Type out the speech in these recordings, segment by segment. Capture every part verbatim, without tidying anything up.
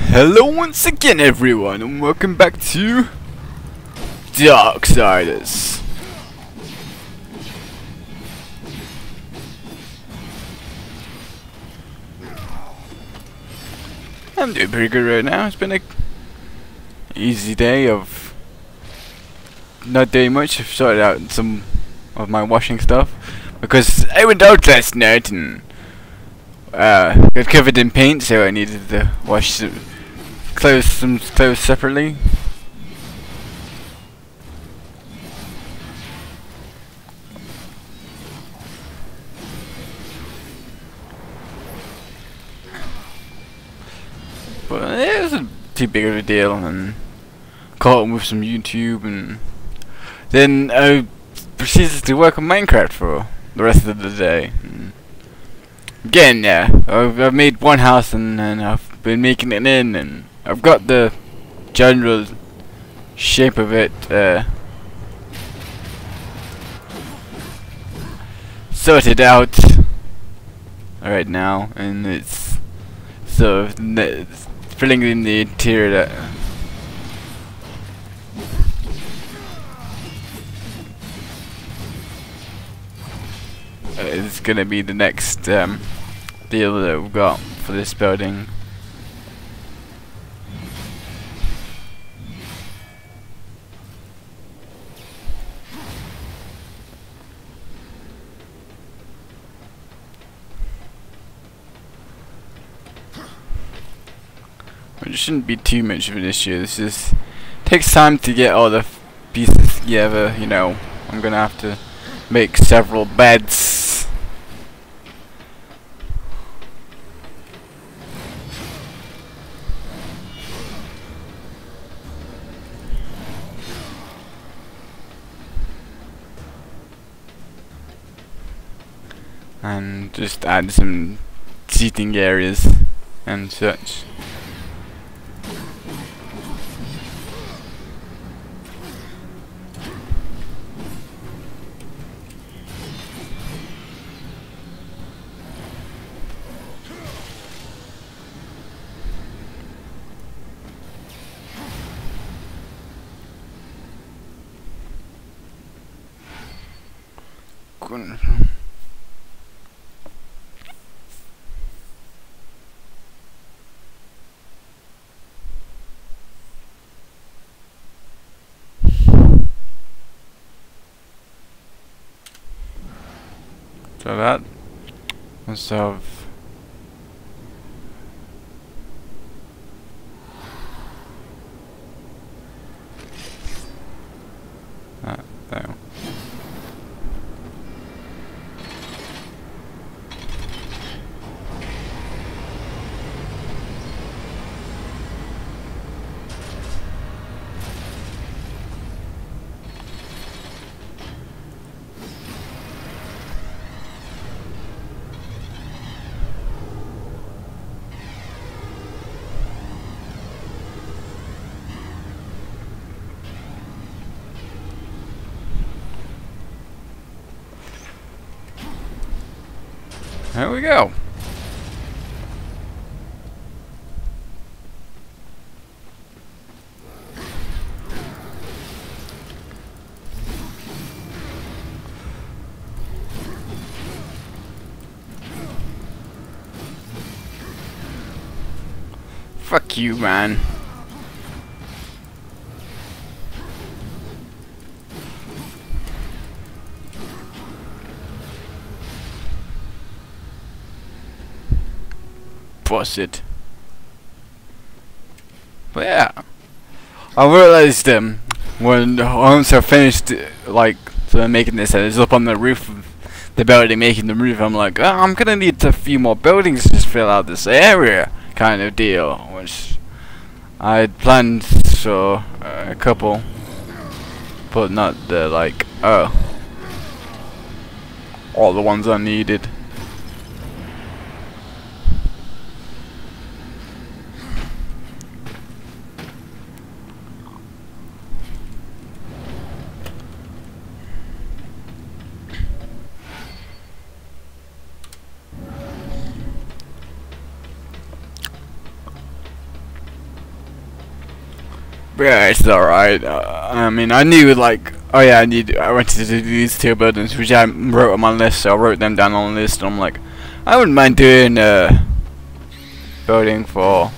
Hello once again everyone and welcome back to Darksiders. I'm doing pretty good right now. It's been a easy day of not doing much. I've sorted out some of my washing stuff because I went out last night and uh, got covered in paint, so I needed to wash some clothes, some clothes separately. But it wasn't too big of a deal, and caught up with some YouTube, and then I proceeded to work on Minecraft for the rest of the day. And again, yeah, I've, I've made one house, and, and I've been making it in, and I've got the general shape of it uh, sorted out right now, and it's sort of it's filling in the interior that uh, is gonna be the next um, deal that we've got for this building. It shouldn't be too much of an issue. This is takes time to get all the f pieces together. You know, I'm gonna have to make several beds. And just add some seating areas and such. So that must have that there. There we go. Fuck you, man. Busted. But yeah, I realized um when once I finished uh, like so I'm making this, I was up on the roof of the building making the roof. I'm like, oh, I'm gonna need a few more buildings to just fill out this area, kind of deal. Which I had planned for uh, a couple, but not the like oh all the ones I needed. Yeah, it's alright. Uh, I mean, I knew, like, oh yeah, I need. I wanted to do these two buildings, which I wrote on my list, so I wrote them down on the list, and I'm like, I wouldn't mind doing a building for.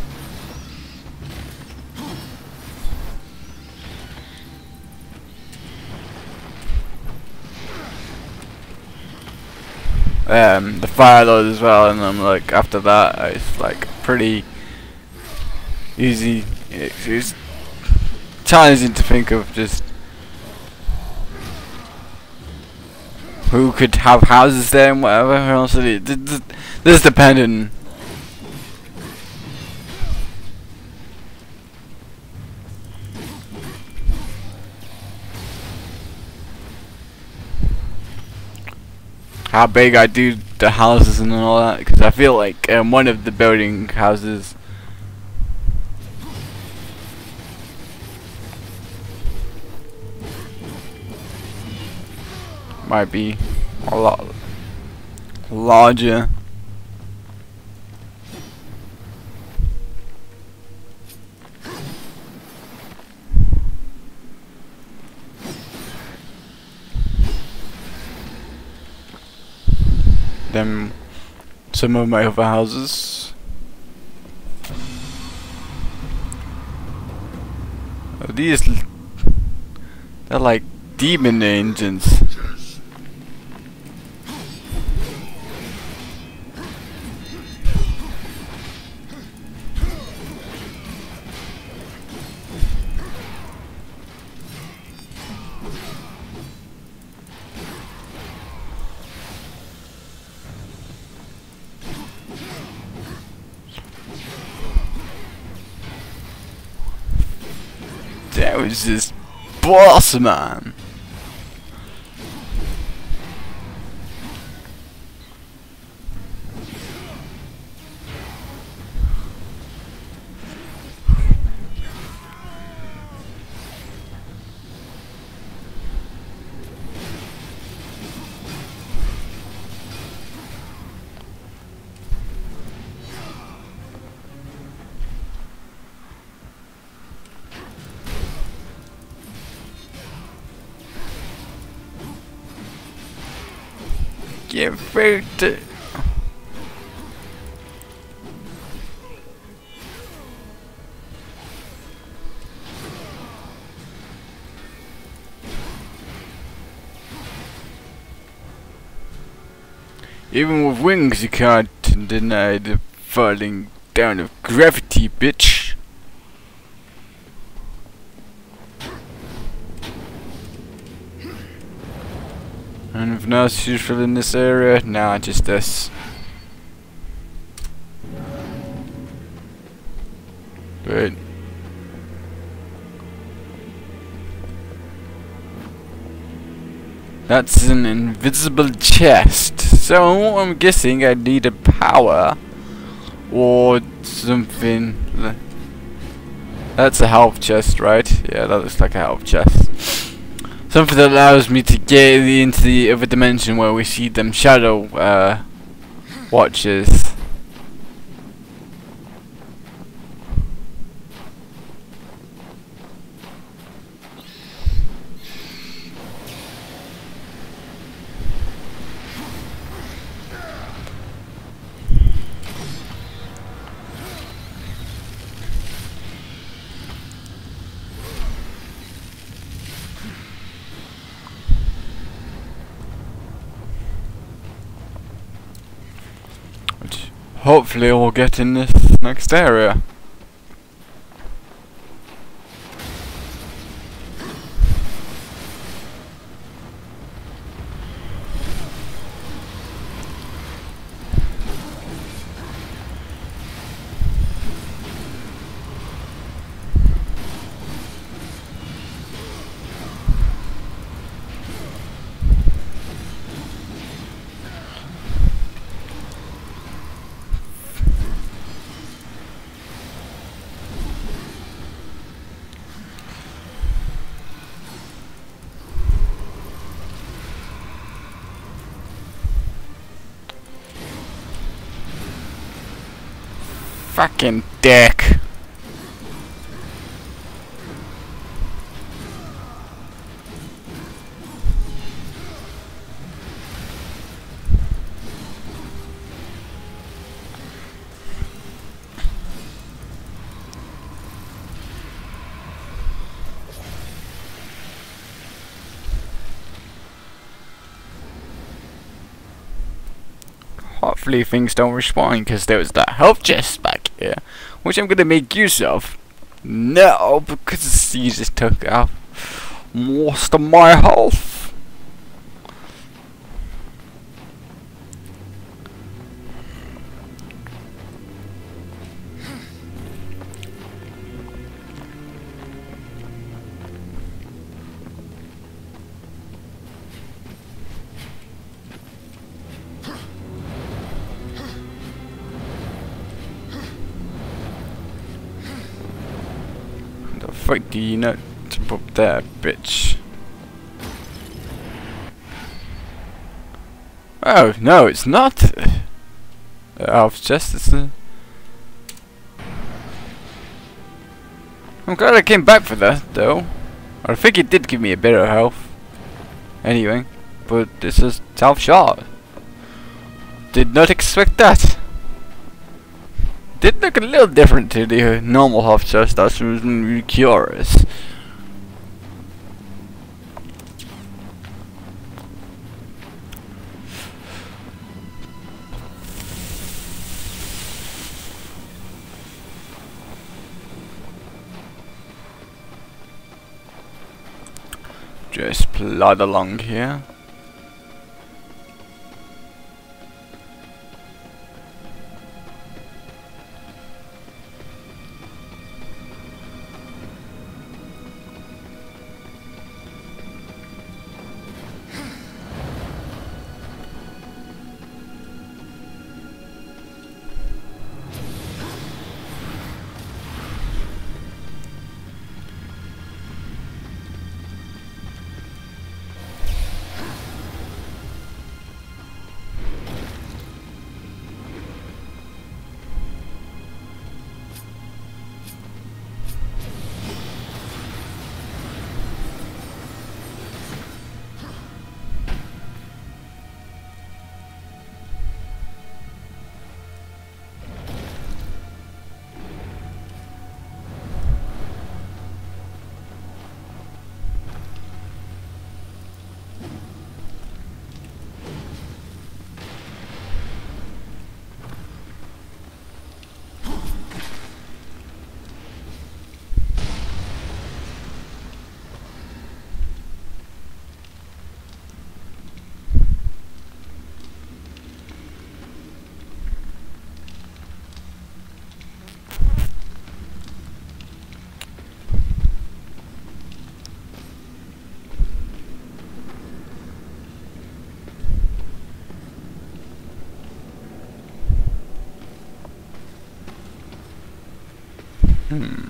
Um, the fire lord as well, and I'm like, after that, it's like pretty easy. It's, it's challenging to think of just who could have houses there and whatever else. It, it, this depending. How big I do the houses and all that, because I feel like um, one of the building houses might be a lot larger. Than some of my other houses. Oh, these, they're like demon engines. That was just boss, man. Get freaked. Even with wings, you can't deny the falling down of gravity, bitch. Anything else useful in this area? Nah, just this. Good. That's an invisible chest. So I'm guessing I need a power or something. That's a health chest, right? Yeah, that looks like a health chest. Something that allows me to get into the other dimension where we see them shadow uh, watchers. Hopefully we'll get in this next area. Fucking dick. hopefully things don't respawn, because there was that health chest back here, which I'm gonna make use of. No, because he just took out most of my health. The fuck do you not jump up there, bitch? Oh no, it's not. Out of justice. Uh, I'm glad I came back for that, though. I think it did give me a bit of health. Anyway, but this is tough shot. Did not expect that. Did look a little different to the uh, normal health chest. That's really curious. Just plod along here. Hmm.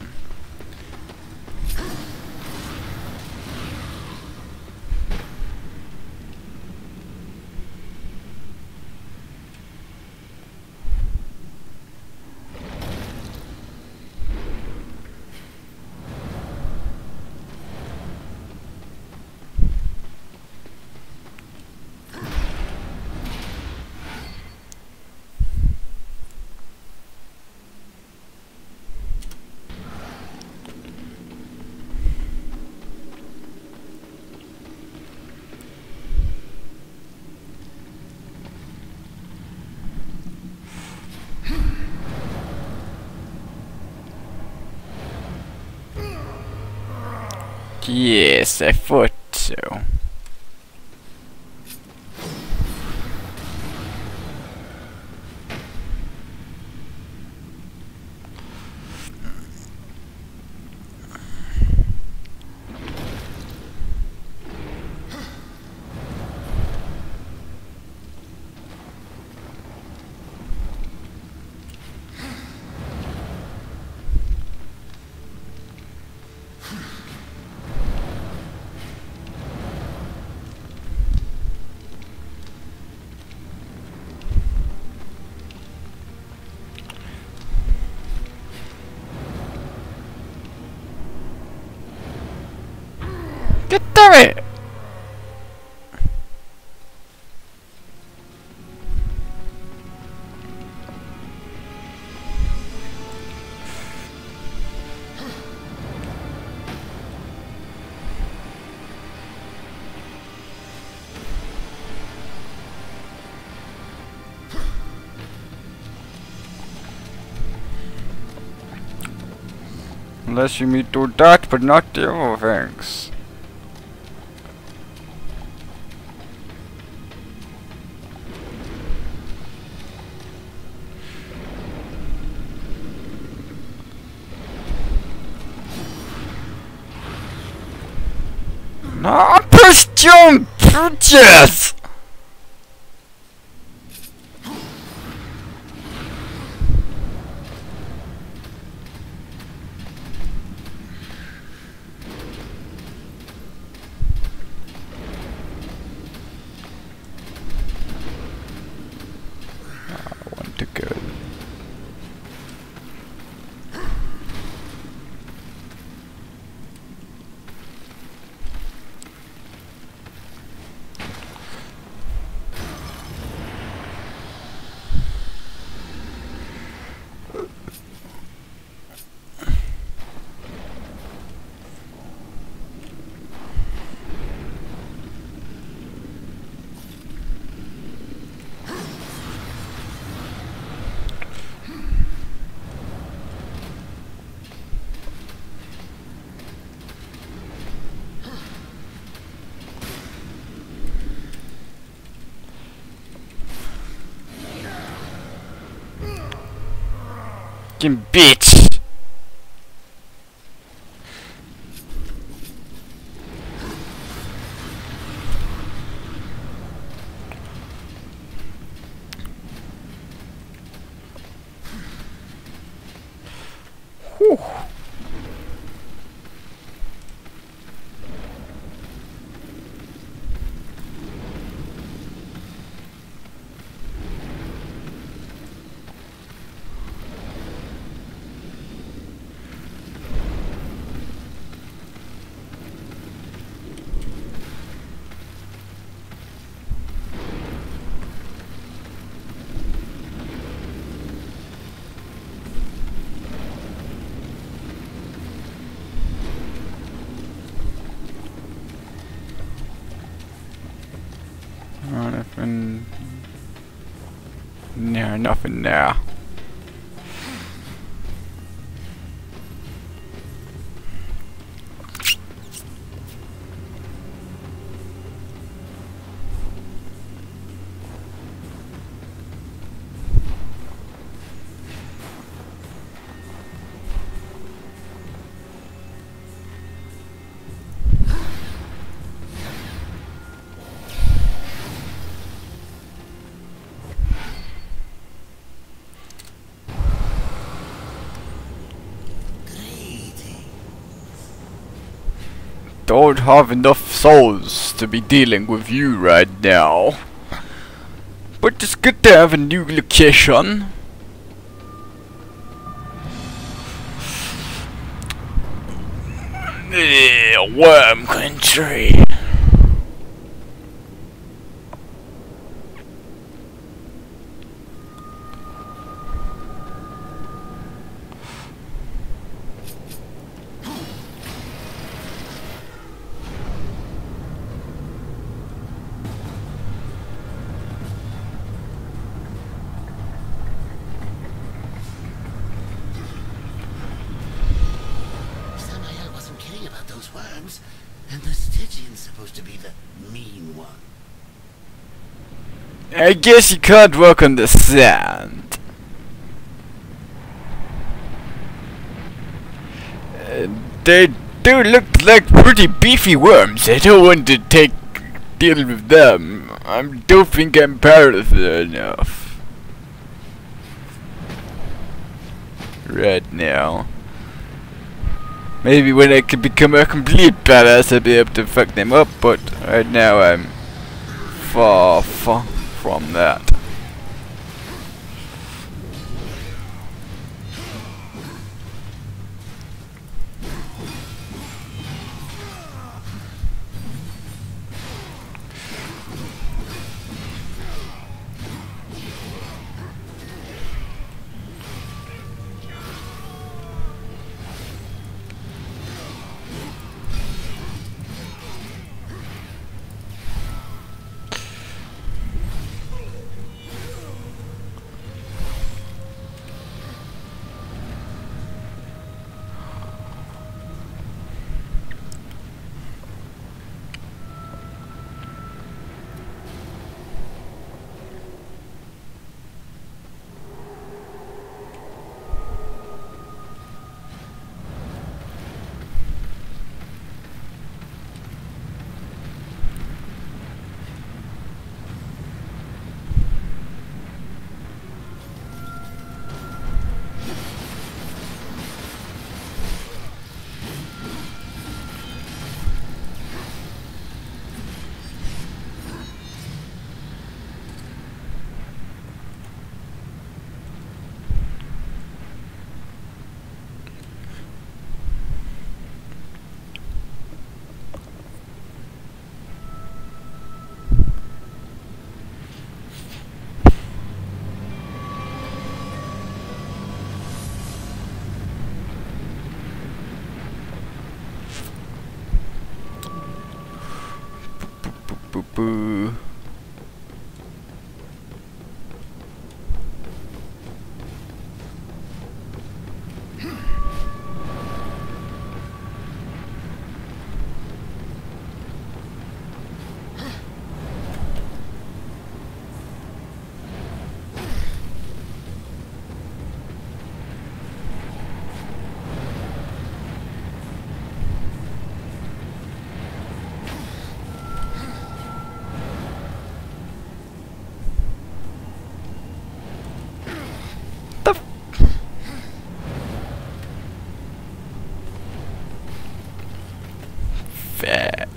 Yes, I thought so. Get damn it! Unless you me do that, but not the other things. No, push jump! Yes! I want to go. Fucking bitch! Whew. Nothing. No, nothing there. Don't have enough souls to be dealing with you right now. But it's good to have a new location. Yeah, worm country. Worms, and the Stygian's supposed to be the mean one. I guess you can't walk on the sand. Uh, they do look like pretty beefy worms. I don't want to take deal with them. I don't think I'm powerful enough right now. Maybe when I can become a complete badass, I'll be able to fuck them up, but right now I'm far, far from that. Boo. Feck.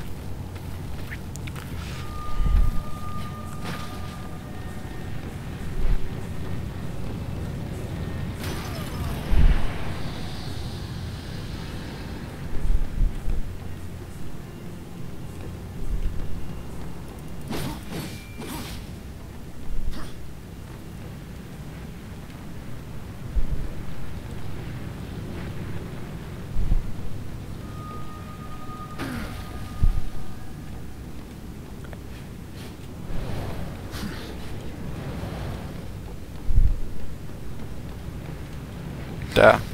Duh.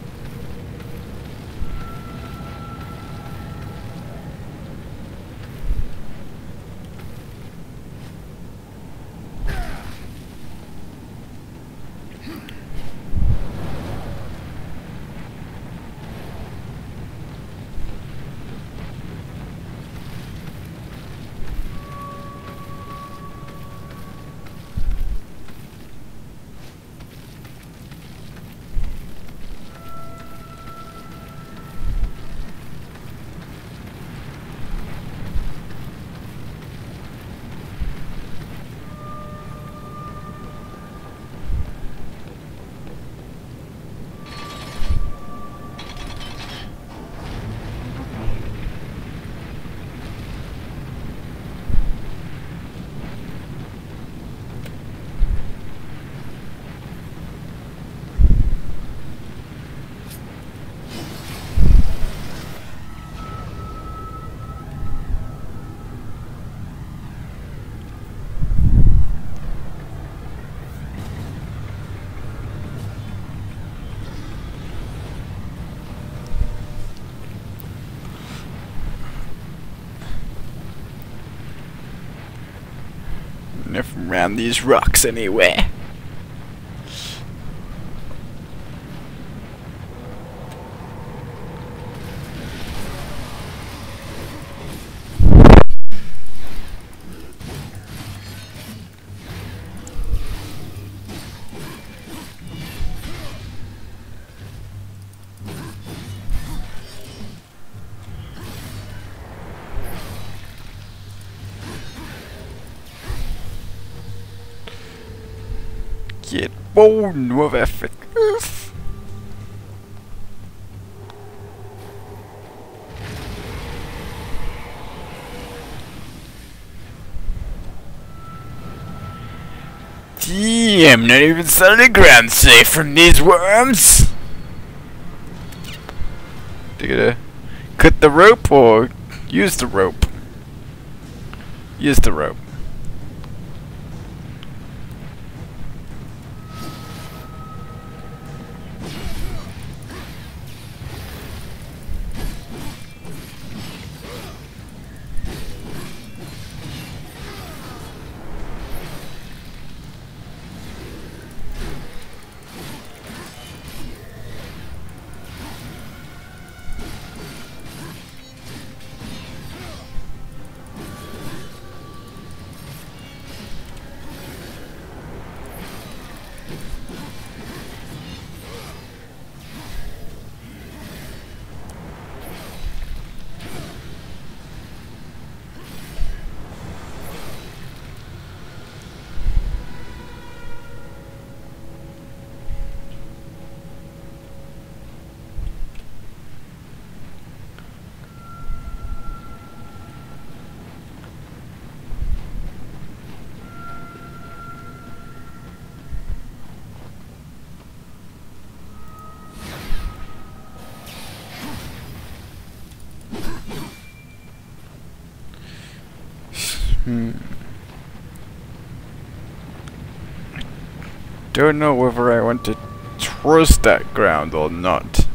From around these rocks anyway. Get born with efficacy. Damn, not even solid ground safe from these worms. Do you gotta cut the rope or use the rope? Use the rope. Hmm. Don't know whether I want to trust that ground or not.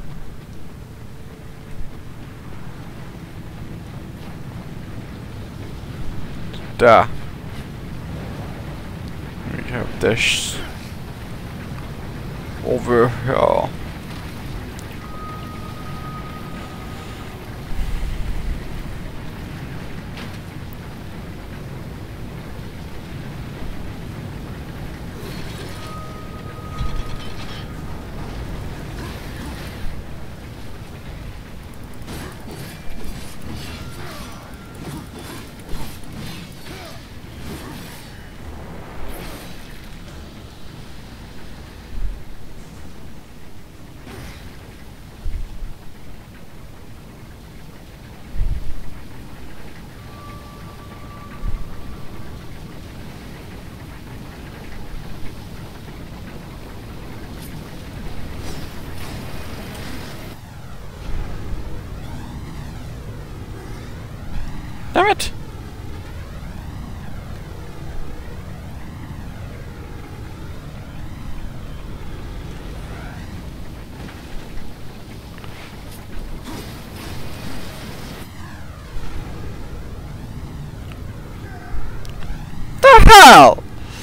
Da. We have this over here. Damn it! The hell?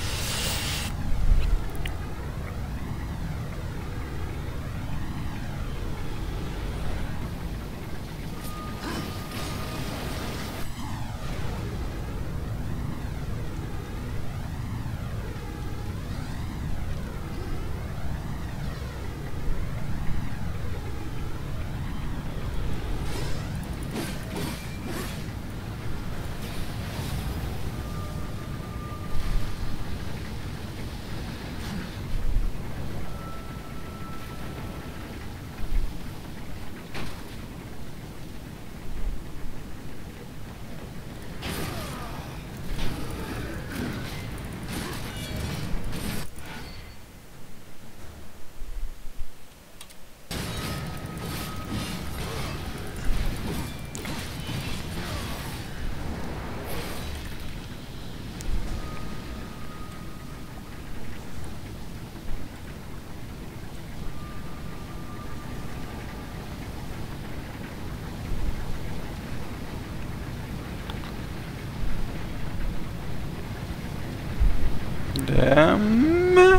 Damn.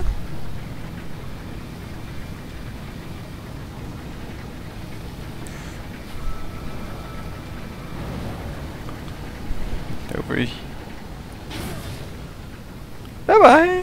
Over here. Bye bye.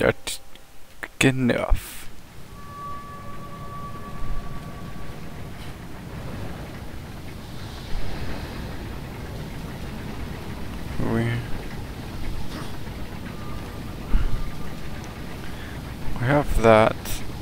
That's good enough. We we have that.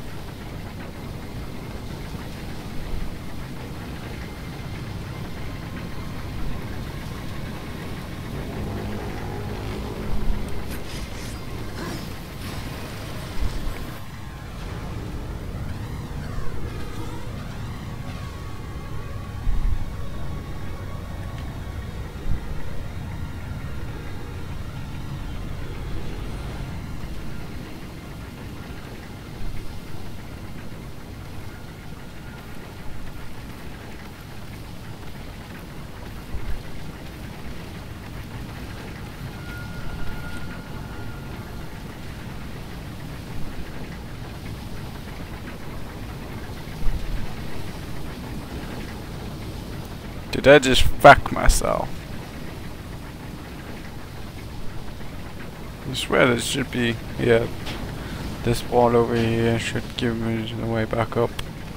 Did I just fuck myself? I swear this should be, yeah, this wall over here should give me the way back up.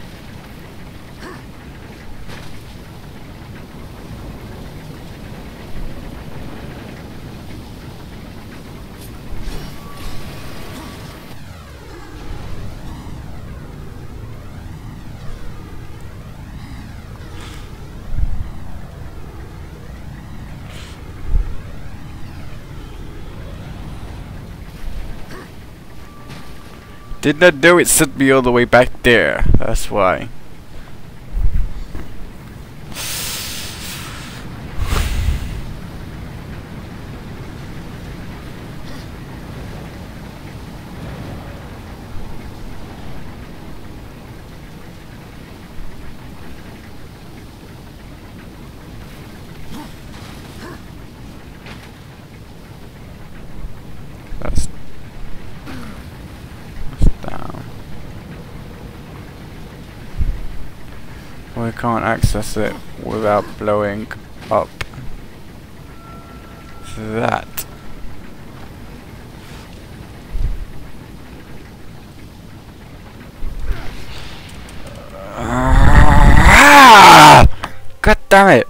Did not know it sent me all the way back there. That's why. That's we can't access it without blowing up that. Ah! God damn it!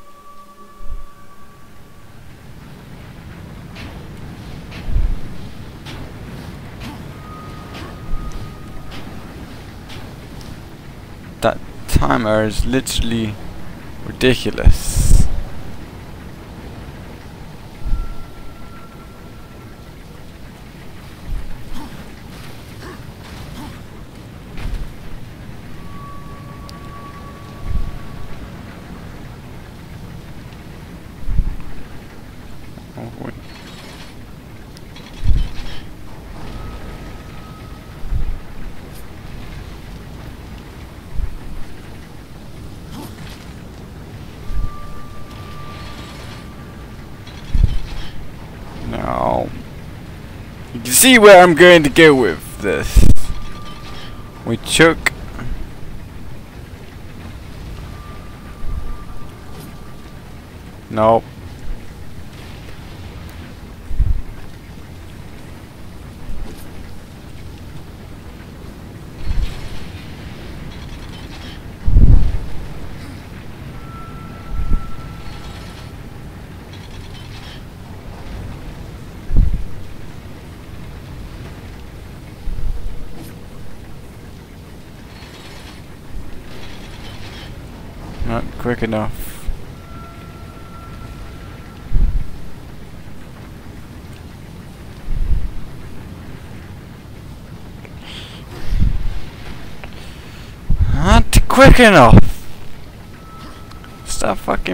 That timer is literally ridiculous. Oh, wait. No. You can see where I'm going to go with this. We took Nope. Not quick enough. Not quick enough. Stop fucking.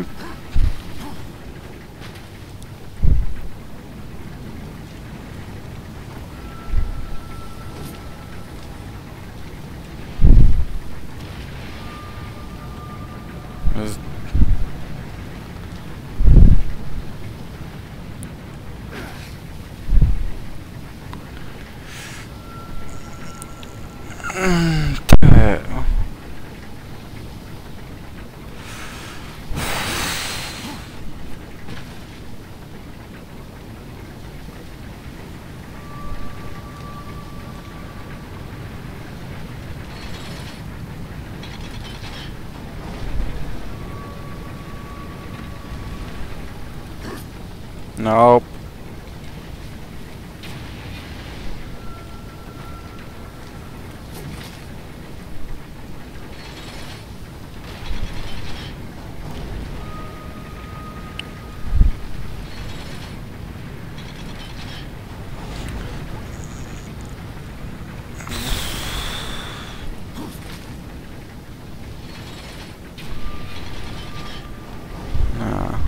There's Mm, damn it. Nope. No.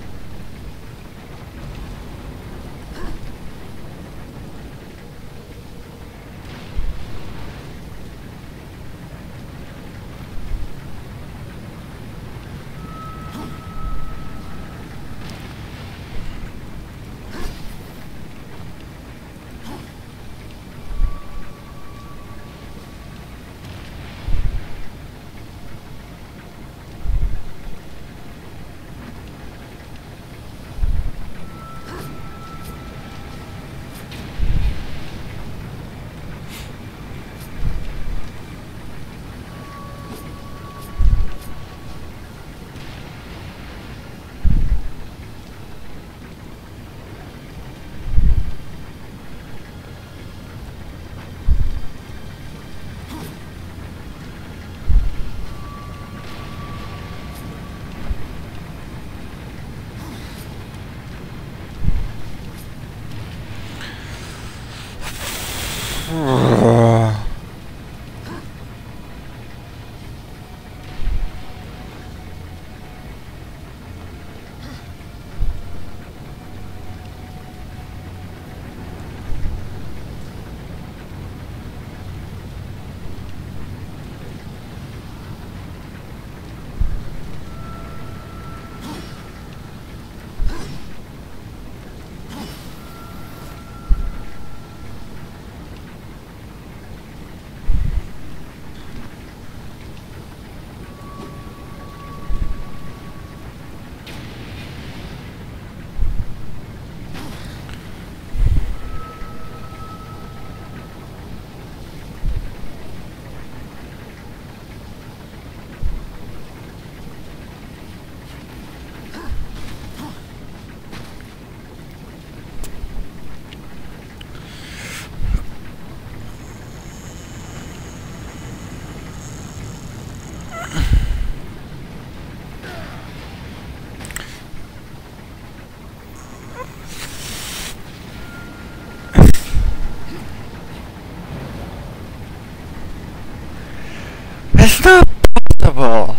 It's not possible!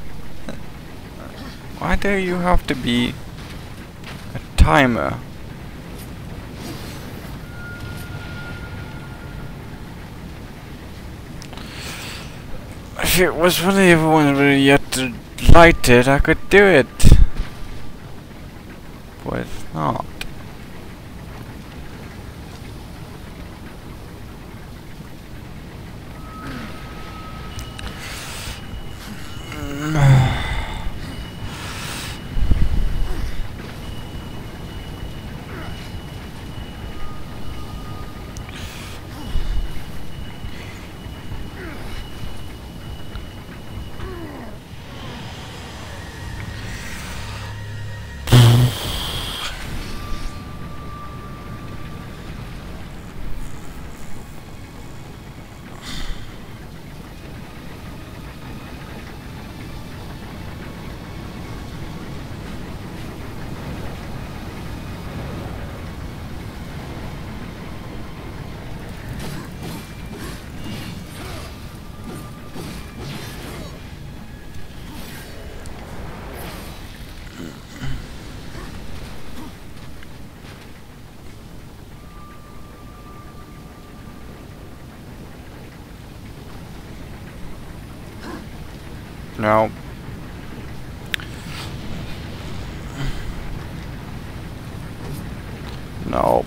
Why do you have to be a timer? If it was really everyone really yet to light it, I could do it. But it's not. No. Nope.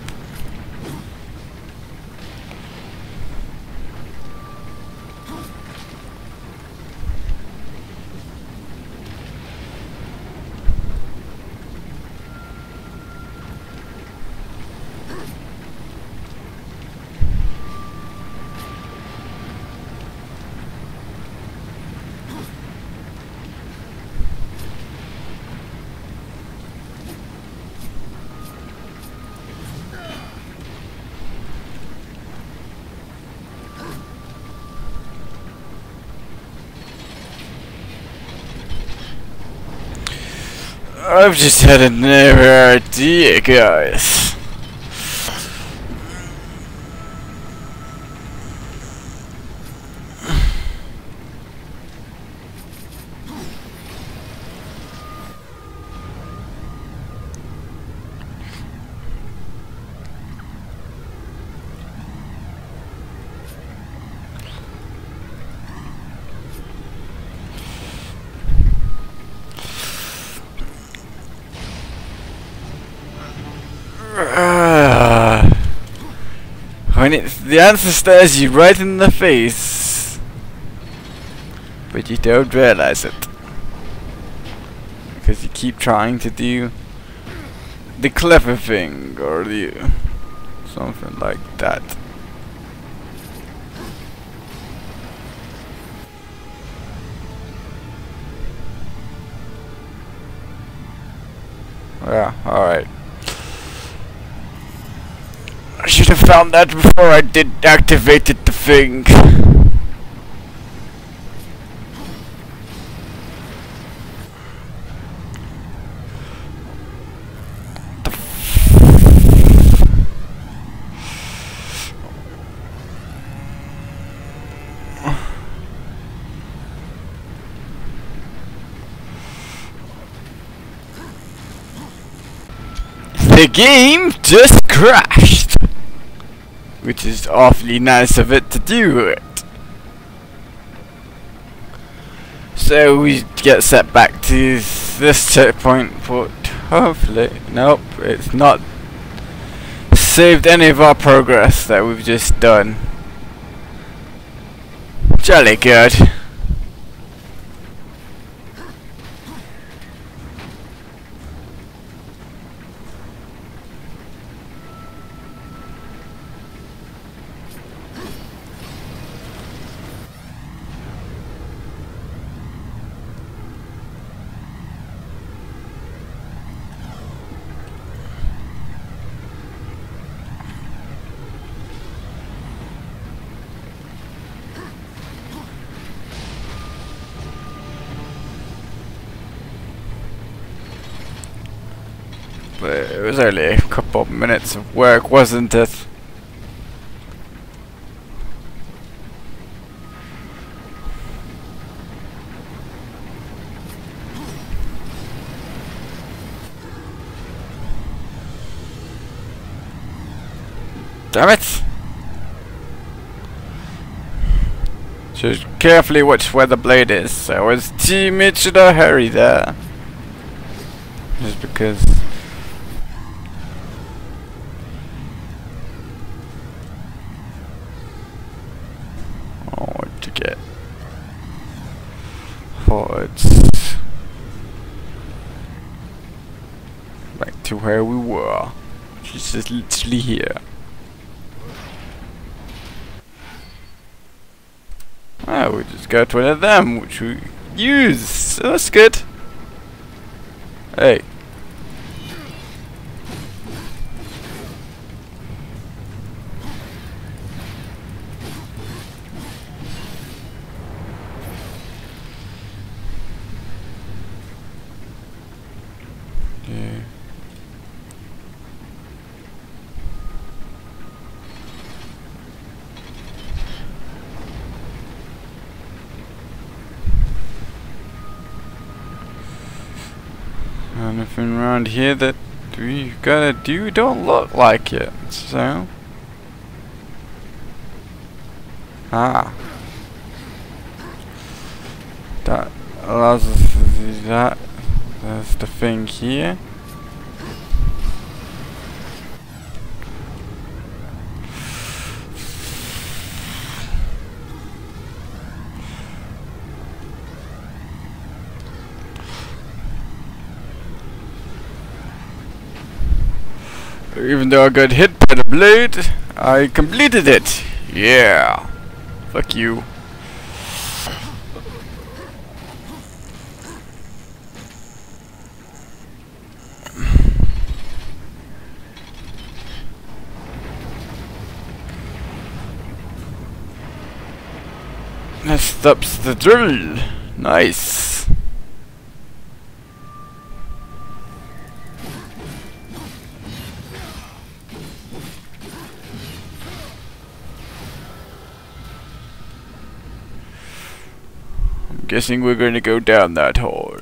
I've just had another idea, guys. Uh, when it's the answer stares you right in the face, but you don't realize it because you keep trying to do the clever thing or the something like that. Yeah, alright. I should have found that before I did activated the thing. The The game just crashed, which is awfully nice of it to do it. So we get set back to this checkpoint, but hopefully, nope, it's not saved any of our progress that we've just done. Jolly good. But it was only a couple of minutes of work, wasn't it? Damn it! Should carefully watch where the blade is. I was too much in a hurry there. Just because. I want to get forwards. Back to where we were. Which is just literally here. Oh, we just got one of them, which we use. So that's good. Hey. Yeah. Anything around here that we gotta do don't look like it, so ah, that allows us to do that. There's the thing here. Even though I got hit by the blade, I completed it. Yeah. Fuck you. That stops the drill. Nice. guessing we're gonna go down that hole.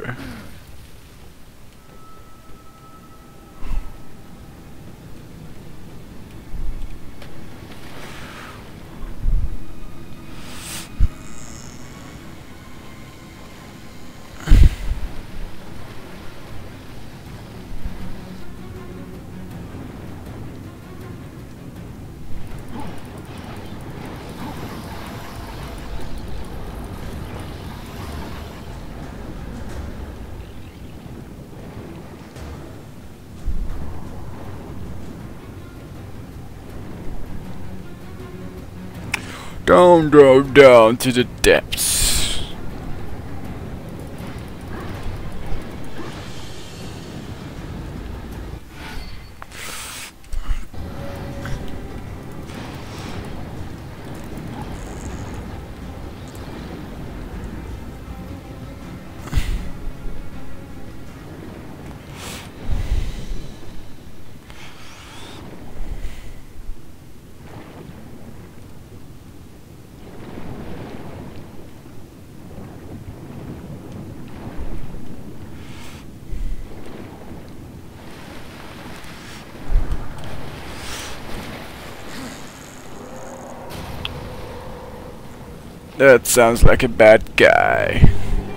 Down, down, down to the depths. That sounds like a bad guy.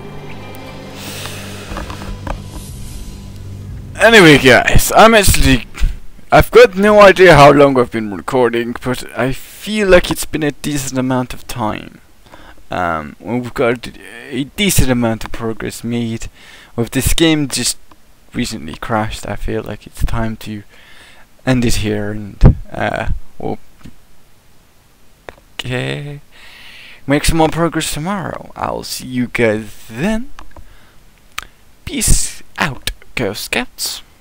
Anyway, guys, I'm actually... I've got no idea how long I've been recording, but I feel like it's been a decent amount of time. Um, we've got a decent amount of progress made. With this game just recently crashed, I feel like it's time to end it here and... Uh, well, okay... Make some more progress tomorrow. I'll see you guys then. Peace out, Girl Scouts.